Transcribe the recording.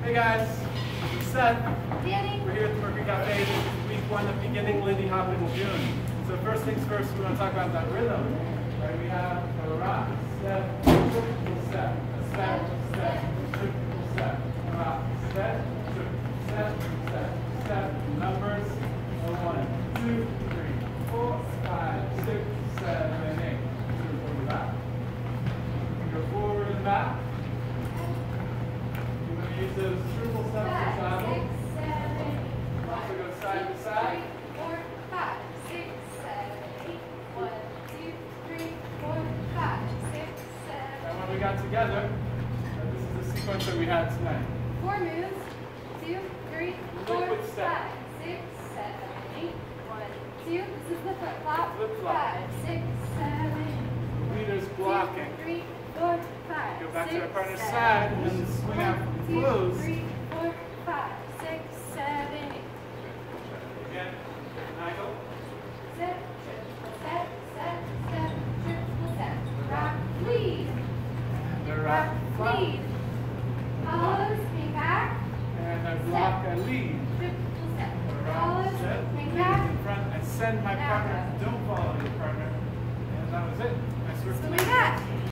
Hey guys, it's Seth. Danny. We're here at the Mercury Cafe. This is week 1 of beginning Lindy Hop in June. So first things first, we want to talk about that rhythm. Right, we have a rock, step, triple step, a step, step, triple step, a rock, step, step, step, step, numbers, 1, 2, 3, 4, 5, 6, 7, 8. Forward back. Go forward and back. Use those triple steps to travel. 6, 7, Also go side to side. 4, 5, 6, 7, 8. 1, 2, 3, 4, 5, 6, 7. And when we got together, this is the sequence that we had tonight. 4 moves. 2, 3, 4, Liquid 5, step. 6, 7, 8. 1, 2. This is the flip flop. Flip flop. 5, 6, 7. The leader's blocking. 2, 3, 4, 5. Go back 6, to our partner's 7, side and then 8. swing out from 1, 2, close. 3, 4, 5, 6, 7, 8. Again, Nigel. Step, triple step, step, step, triple step. Rock, lead. And the Rock, rock flop. lead. Follows, hang back. And I block and lead. Triple step. The rock, Follows, step, hang lead back. in front. I send my Now partner. go. Don't follow your partner. And that was it. Nice work So we tonight.